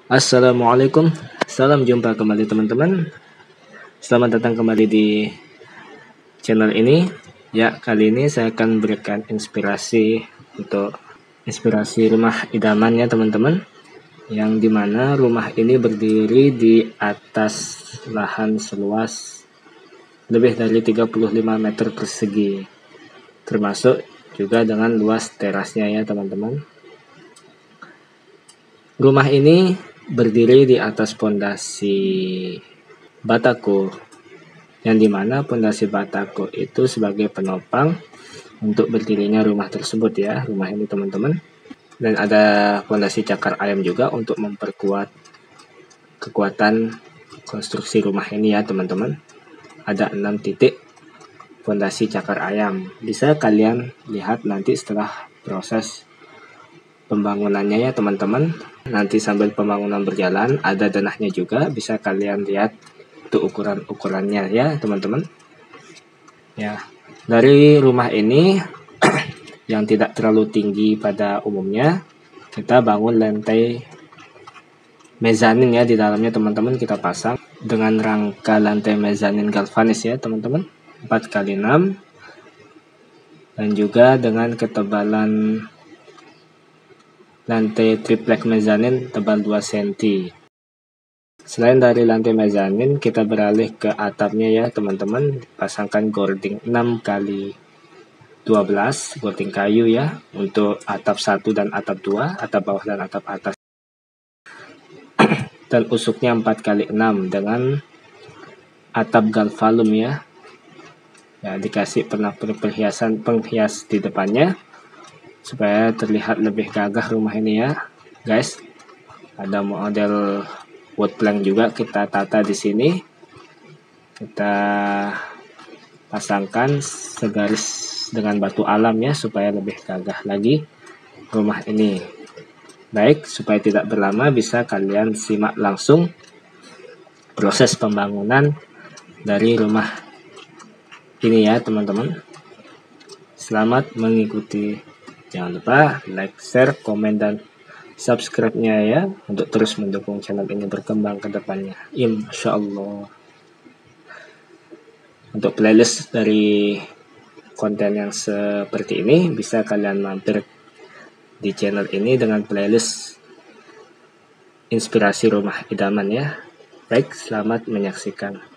Assalamualaikum, salam jumpa kembali teman-teman. Selamat datang kembali di channel ini. Ya, kali ini saya akan berikan inspirasi rumah idaman ya teman-teman. Yang dimana rumah ini berdiri di atas lahan seluas lebih dari 35 meter persegi. Termasuk juga dengan luas terasnya ya teman-teman. Rumah ini berdiri di atas pondasi batako, yang dimana pondasi batako itu sebagai penopang untuk berdirinya rumah tersebut ya, rumah ini teman-teman. Dan ada pondasi cakar ayam juga untuk memperkuat kekuatan konstruksi rumah ini ya teman-teman. Ada 6 titik pondasi cakar ayam, bisa kalian lihat nanti setelah proses pembangunannya ya teman-teman. Nanti sambil pembangunan berjalan ada denahnya juga, bisa kalian lihat untuk ukuran-ukurannya ya teman-teman. Ya, dari rumah ini yang tidak terlalu tinggi pada umumnya, kita bangun lantai mezanin ya di dalamnya teman-teman. Kita pasang dengan rangka lantai mezanin galvanis ya teman-teman, 4x6, dan juga dengan ketebalan lantai triplek mezanin tebal 2 cm. Selain dari lantai mezanin, kita beralih ke atapnya ya teman-teman. Pasangkan gording 6x12 gording kayu ya untuk atap 1 dan atap 2, atap bawah dan atap atas. Dan usuknya 4x6 dengan atap galvalum ya. Ya, dikasih penghias di depannya supaya terlihat lebih gagah rumah ini ya, guys. Ada model wood plank juga kita tata di sini. Kita pasangkan segaris dengan batu alam ya supaya lebih gagah lagi rumah ini. Baik, supaya tidak berlama bisa kalian simak langsung proses pembangunan dari rumah ini ya teman-teman. Selamat mengikuti. Jangan lupa like, share, komen, dan subscribe-nya ya untuk terus mendukung channel ini berkembang ke depannya, insya Allah. Untuk playlist dari konten yang seperti ini bisa kalian mampir di channel ini dengan playlist inspirasi rumah idaman ya. Baik, selamat menyaksikan.